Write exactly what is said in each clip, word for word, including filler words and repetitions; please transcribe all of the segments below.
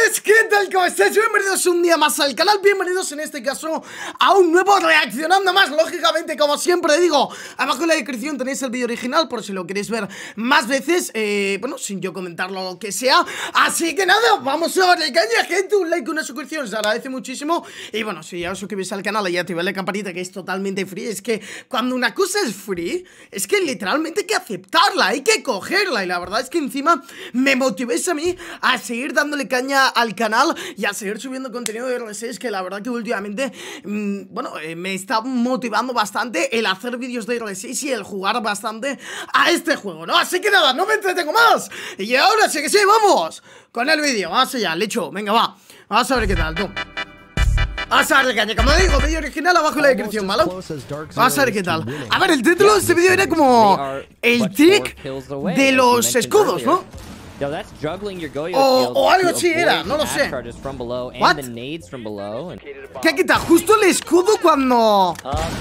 chavales, ¿qué tal? ¿Cómo estáis? Bienvenidos un día más al canal, bienvenidos en este caso a un nuevo Reaccionando Más. Lógicamente, como siempre digo, abajo en la descripción tenéis el vídeo original por si lo queréis ver más veces, eh, bueno, sin yo comentarlo o lo que sea. Así que nada, vamos a darle caña, gente, un like, una suscripción, se agradece muchísimo. Y bueno, si ya os suscribís al canal y activáis la campanita, que es totalmente free. Es que cuando una cosa es free, es que literalmente hay que aceptarla, hay que cogerla. Y la verdad es que encima me motivéis a mí a seguir dándole caña al canal y a seguir subiendo contenido de R seis, que la verdad que últimamente, mmm, bueno, eh, me está motivando bastante el hacer vídeos de R seis y el jugar bastante a este juego, ¿no? Así que nada, no me entretengo más. Y ahora sí que sí, vamos con el vídeo, vamos allá, lecho, venga, va. Vamos a ver qué tal, tú. Vamos a darle caña, como digo, vídeo original abajo en la descripción, ¿vale? Vamos a ver qué tal. A ver, el título de este vídeo era como el trick de los escudos, ¿no? O, o algo así era, no lo sé. What? ¿Qué quita? Justo el escudo cuando...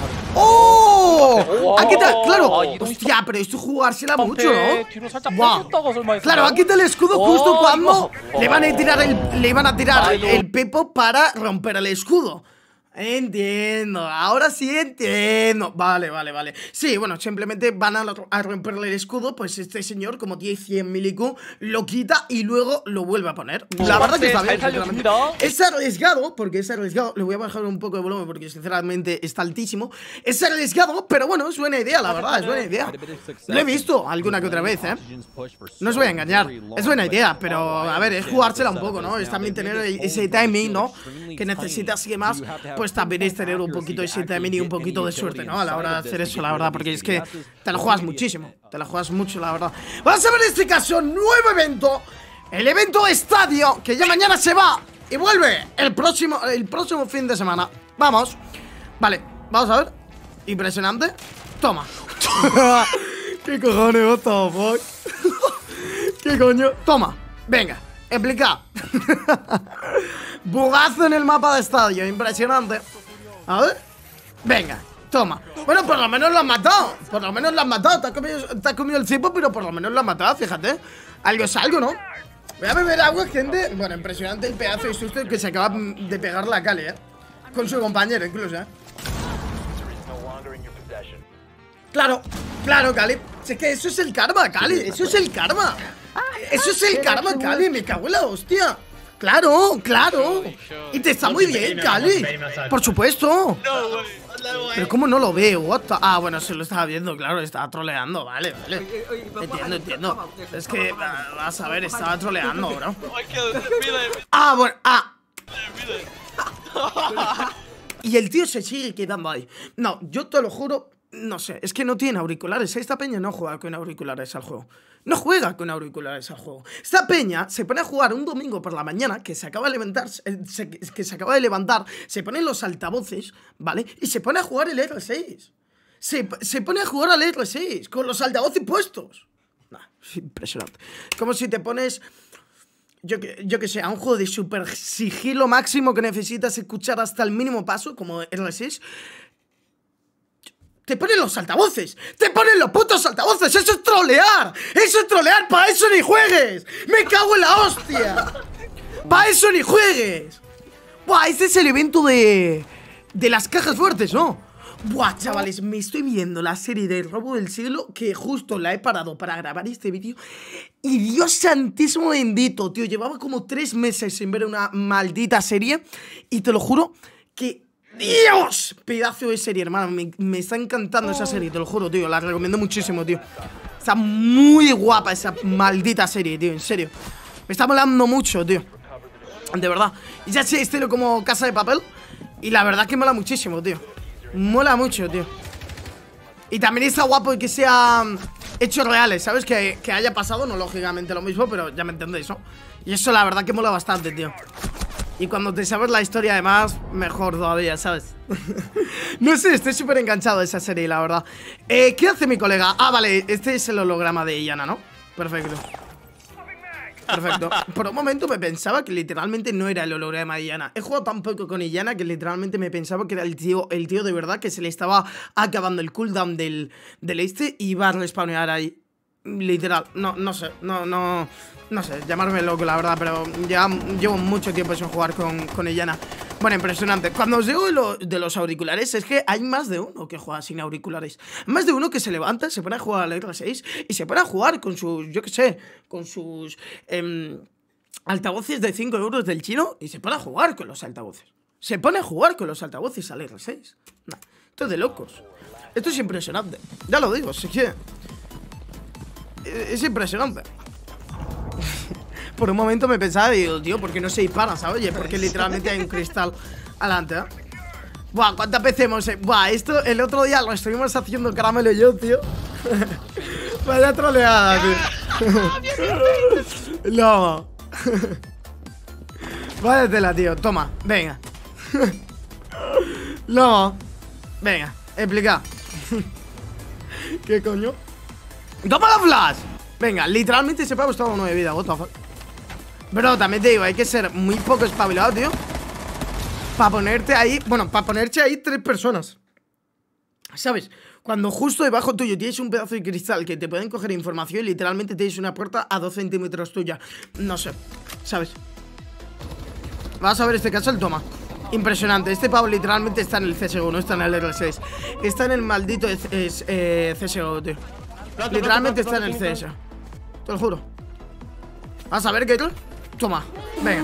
¡Oh! Aquí está, claro. Hostia, pero esto jugársela mucho, ¿no? Wow. Claro, aquí está el escudo justo cuando le van a tirar el, le iban a tirar el pepo para romper el escudo. Entiendo, ahora sí entiendo. Vale, vale, vale. Sí, bueno, simplemente van a, a romperle el escudo. Pues este señor, como tiene cien mil I Q, lo quita y luego lo vuelve a poner. La verdad que está bien, sinceramente. Es arriesgado, porque es arriesgado. Le voy a bajar un poco de volumen porque sinceramente está altísimo. Es arriesgado, pero bueno, es buena idea, la verdad, es buena idea. Lo he visto alguna que otra vez, ¿eh? No os voy a engañar, es buena idea, pero a ver, es jugársela un poco, ¿no? Es también tener ese timing, ¿no? Que necesitas y demás. Pues también es tener un poquito de ese timing y un poquito de suerte, ¿no? A la hora de hacer eso, la verdad, porque es que te la juegas muchísimo, te la juegas mucho, la verdad. Vamos a ver en este caso, nuevo evento, el evento estadio, que ya mañana se va y vuelve el próximo, el próximo fin de semana. Vamos, vale, vamos a ver. Impresionante, toma. ¿Qué cojones, what the fuck? ¿Qué coño? Toma, venga, explica. Bugazo en el mapa de estadio, impresionante. A ver, venga, toma. Bueno, por lo menos lo has matado. Por lo menos lo has matado, te has comido, te has comido el cipo, pero por lo menos lo has matado, fíjate. Algo es algo, ¿no? Voy a beber agua, gente. Bueno, impresionante el pedazo de susto que se acaba de pegar la Cali, ¿eh? Con su compañero, incluso, ¿eh? Claro, claro, Cali. Es que eso es el karma, Cali. Eso es el karma. Eso es el karma, Cali. Me cago en la hostia. Claro, claro. Y te está muy bien, Cali. Por supuesto. Pero ¿cómo no lo veo? What the... Ah, bueno, se lo estaba viendo, claro. Estaba troleando, vale, vale. Entiendo, entiendo. Es que, vas a ver, estaba troleando, bro. Ah, bueno, ah. Y el tío se sigue quedando ahí. No, yo te lo juro. No sé, es que no tiene auriculares. Esta peña no juega con auriculares al juego. No juega con auriculares al juego. Esta peña se pone a jugar un domingo por la mañana, que se acaba de levantar, se, que se acaba de levantar, se ponen los altavoces, ¿vale? Y se pone a jugar el R seis. Se, se pone a jugar al R seis con los altavoces puestos. Nah, es impresionante. Como si te pones... Yo que, yo que sé, a un juego de super sigilo máximo que necesitas escuchar hasta el mínimo paso, como R seis... Te ponen los altavoces, te ponen los putos altavoces, eso es trolear, eso es trolear, para eso ni juegues, me cago en la hostia, para eso ni juegues. Buah, este es el evento de, de las cajas fuertes, ¿no? Buah, chavales, me estoy viendo la serie de Robo del Siglo, que justo la he parado para grabar este vídeo. Y Dios santísimo bendito, tío, llevaba como tres meses sin ver una maldita serie. Y te lo juro que... ¡Dios! Pedazo de serie, hermano. Me, me está encantando esa serie, te lo juro, tío. La recomiendo muchísimo, tío. Está muy guapa esa maldita serie, tío. En serio. Me está molando mucho, tío. De verdad. Y ya sé, estilo como Casa de Papel. Y la verdad que mola muchísimo, tío. Mola mucho, tío. Y también está guapo que sea hechos reales, ¿sabes? Que, que haya pasado, no lógicamente lo mismo, pero ya me entendéis, ¿no? Y eso la verdad que mola bastante, tío. Y cuando te sabes la historia además, mejor todavía, ¿sabes? No sé, estoy súper enganchado de esa serie, la verdad. eh, ¿Qué hace mi colega? Ah, vale, este es el holograma de Iana, ¿no? Perfecto. Perfecto. Por un momento me pensaba que literalmente no era el holograma de Iana. He jugado tan poco con Iana que literalmente me pensaba que era el tío, el tío de verdad, que se le estaba acabando el cooldown del, del este y iba a respawnear ahí. Literal, no, no sé, no, no, no sé, llamarme loco la verdad, pero ya llevo mucho tiempo sin jugar con, con Illana. Bueno, impresionante. Cuando os digo de, lo, de los auriculares, es que hay más de uno que juega sin auriculares. Más de uno que se levanta, se pone a jugar al R seis y se pone a jugar con sus, yo qué sé, con sus eh, altavoces de cinco euros del chino y se pone a jugar con los altavoces. Se pone a jugar con los altavoces al R seis. Nah, esto es de locos. Esto es impresionante. Ya lo digo, si que... Es impresionante. Por un momento me pensaba, digo, tío, ¿por qué no se dispara, sabes? Oye, porque literalmente hay un cristal adelante, ¿eh? Buah, ¿cuántas veces hemos...? Eh? Buah, esto el otro día lo estuvimos haciendo Caramelo y yo, tío. Vaya troleada, tío. No. Vaya tela, tío. Toma, venga. No. Venga, explica. ¿Qué coño? ¡Toma la flash! Venga, literalmente ese pavo estaba a nueve vida, what the fuck. Pero también te digo, hay que ser muy poco espabilado, tío, para ponerte ahí, bueno, para ponerte ahí tres personas, ¿sabes? Cuando justo debajo tuyo tienes un pedazo de cristal que te pueden coger información y literalmente tienes una puerta a dos centímetros tuya. No sé, ¿sabes? Vas a ver este caso, el toma. Impresionante, este pavo literalmente está en el C S G O, no está en el R seis. Está en el maldito es, es, eh, C S G O, tío. Literalmente está en el C S. Te lo juro. Vas a ver, Keitl. Toma, venga.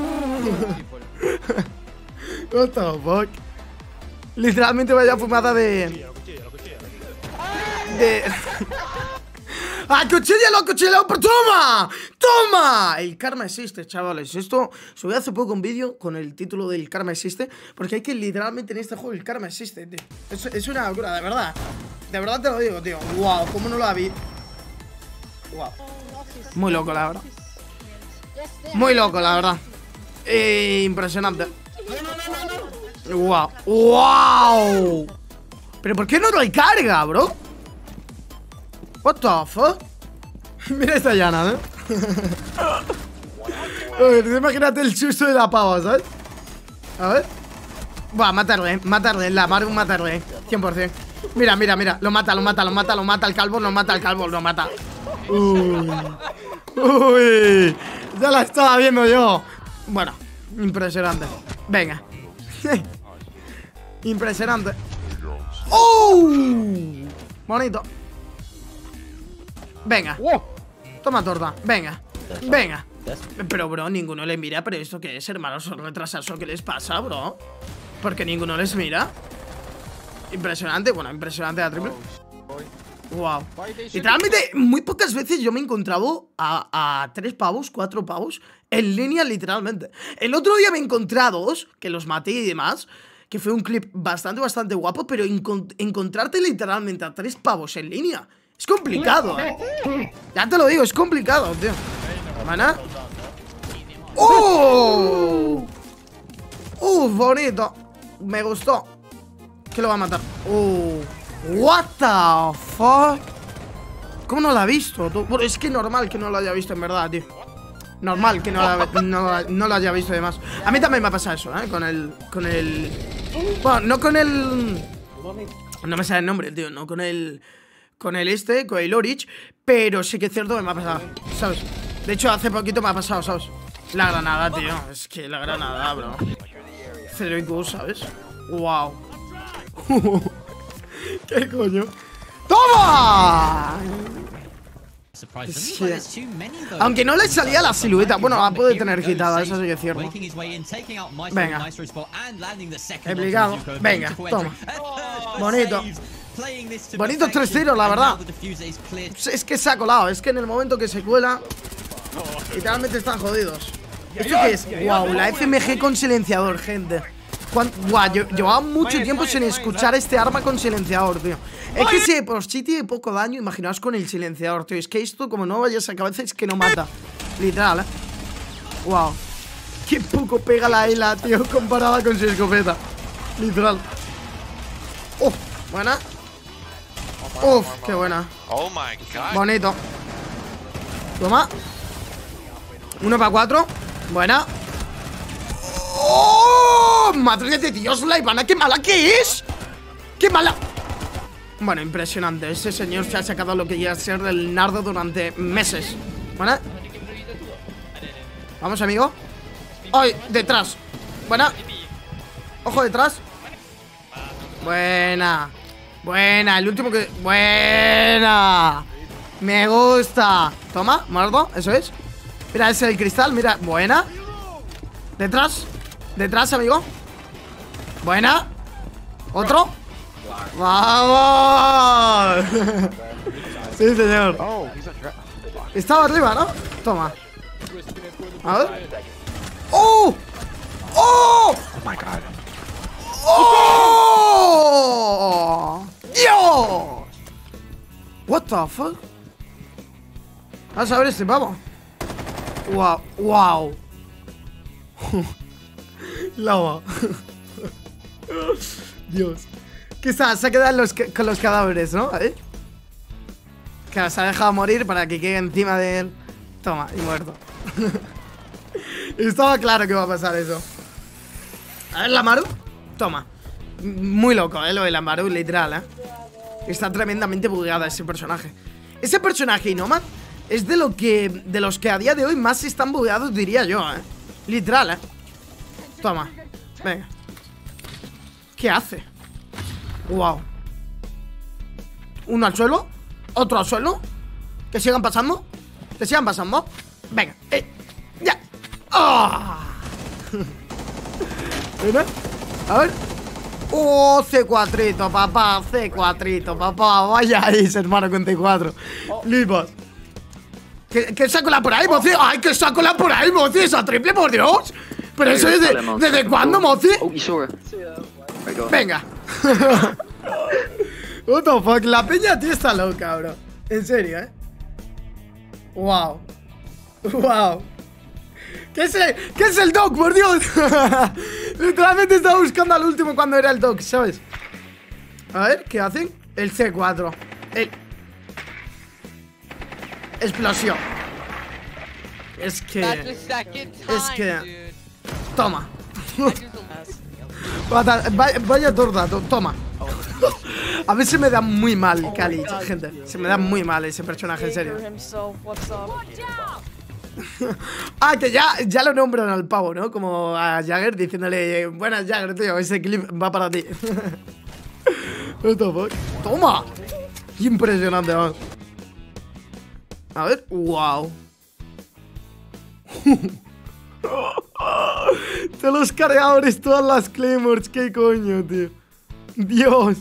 What the fuck. Literalmente vaya fumada de... De... ¡Ah, cuchillalo, cuchillalo! ¡Pero toma! ¡Toma! El karma existe, chavales. Esto subí hace poco un vídeo con el título del karma existe, porque hay que literalmente en este juego el karma existe, tío. Es, es una locura, de verdad. De verdad te lo digo, tío. Wow, cómo no lo vi. Wow. Muy loco, la verdad. Muy loco, la verdad. Eh, impresionante. Wow. Wow. Pero ¿por qué no hay carga, bro? What the fuck? Mira esta llana, ¿eh? A ver, imagínate el susto de la pava, ¿sabes? A ver. Buah, matarle, matarle, la mar matarle, cien por cien. Mira, mira, mira, lo mata, lo mata, lo mata, lo mata el calvo, lo mata el calvo, lo mata. Uy. Uy. Ya la estaba viendo yo. Bueno, impresionante. Venga. Impresionante. ¡Oh! Bonito. Venga. Toma torta, venga. Venga. Pero, bro, ninguno le mira. ¿Pero esto qué es, hermanos? ¿Son retrasados o qué les pasa, bro? Porque ninguno les mira. Impresionante, bueno, impresionante la triple. Wow. Literalmente, muy pocas veces yo me he encontrado a, a tres pavos, cuatro pavos en línea, literalmente. El otro día me he encontrado dos, que los maté y demás, que fue un clip bastante, bastante guapo. Pero encont encontrarte literalmente a tres pavos en línea es complicado, ¿eh? Ya te lo digo, es complicado, tío. ¿Mana? ¡Oh! ¡Uh, bonito! Me gustó. ¿Qué lo va a matar? ¡Oh! What the fuck. ¿Cómo no lo ha visto? Bueno, es que normal que no lo haya visto en verdad, tío. Normal que no lo, no, no lo haya visto y demás. A mí también me ha pasado eso, ¿eh? Con el... Con el... Bueno, no con el... No me sale el nombre, tío. No con el... Con el este, con el Orich. Pero sí que es cierto que me ha pasado, ¿sabes? De hecho, hace poquito me ha pasado, ¿sabes? La granada, tío. Es que la granada, bro. Cero I Q, ¿sabes? Wow. ¿Qué coño? ¡Toma! Sí. Aunque no le salía la silueta. Bueno, la puede tener quitada, eso sí que es cierto. Venga. Explicado. Venga, toma. Bonito. Bonitos tres tiros, la verdad. Es que se ha colado. Es que en el momento que se cuela, literalmente están jodidos. ¿Esto qué es? Wow, la F M G con silenciador, gente. Guau, yo llevaba mucho tiempo sin escuchar este arma con silenciador, tío. Es que si por sí tiene poco daño, imaginaos con el silenciador, tío. Es que esto, como no vayas a cabeza, es que no mata. Literal, eh. Wow. Qué poco pega la E L A, tío, comparada con su escopeta. Literal. Uf, buena. Uf, qué buena. Oh my god. Bonito. Toma. Uno para cuatro. Buena. ¡Oh! ¡Madre de Dios, la Ivana! ¡Qué mala que es! ¡Qué mala! Bueno, impresionante. Ese señor se ha sacado lo que llega a ser el nardo durante meses. ¿Vale? Vamos, amigo. ¡Ay! Detrás. Buena. Ojo detrás. Buena. Buena. El último que... Buena. Me gusta. Toma, muerto. Eso es. Mira, ese es el cristal. Mira. Buena. Detrás. Detrás, amigo. Buena. Otro. ¡Vamos! Sí, señor. Estaba arriba, ¿no? Toma. A ver. ¡Oh! ¡Oh! Oh my god. ¡Oh! ¡Dios! What the fuck? Vamos a ver este pavo. Wow, wow. Lava. Dios. Que se ha quedado los, con los cadáveres, ¿no? ¿Eh? Que se ha dejado morir para que quede encima de él. Toma, y muerto. Estaba claro que iba a pasar eso. A ver, la Maru. Toma. Muy loco, ¿eh? Lo de la Maru, literal, ¿eh? Está tremendamente bugueada ese personaje. Ese personaje Inoma es de lo que de los que a día de hoy más están bugueados, diría yo, ¿eh? Literal, ¿eh? Toma. Venga. ¿Qué hace? Wow. Uno al suelo. Otro al suelo. Que sigan pasando. Que sigan pasando. Venga. Eh. Ya. ¡Oh! ¿Mira? A ver. Oh, C cuatro, papá. C cuatro, papá. Vaya ahí, hermano, con T cuatro. Flipas. ¿Qué, ¿Qué saco la por ahí, mozi? ¡Ay, que saco la por ahí, mozi! ¡Esa triple, por Dios! Pero eso es de... ¿Desde cuándo, mozi? Venga. What the fuck, la peña, tío, está loca, bro. En serio, ¿eh? Wow. Wow. ¿Qué es el, ¿qué es el dog, por Dios? Literalmente estaba buscando al último cuando era el dog, ¿sabes? A ver, ¿qué hacen? El C cuatro. El... Explosión. Es que... Es que... Toma. Vaya, vaya torta, to toma. A veces se me da muy mal Cali, gente. Se me da muy mal ese personaje, en serio. Ah, que ya, ya lo nombran al pavo, ¿no? Como a Jagger diciéndole: buenas, Jagger, tío, ese clip va para ti. What the fuck? ¡Toma! Impresionante, vamos. A ver, wow. Todos los cargadores, todas las claymores, qué coño, tío. Dios.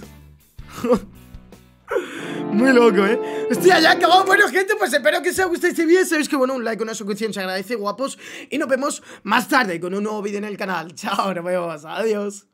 Muy loco, ¿eh? Hostia, ya ha acabado. Bueno, gente, pues espero que os haya gustado este vídeo. Sabéis que, bueno, un like, una suscripción se agradece, guapos. Y nos vemos más tarde con un nuevo vídeo en el canal. Chao, nos vemos. Adiós.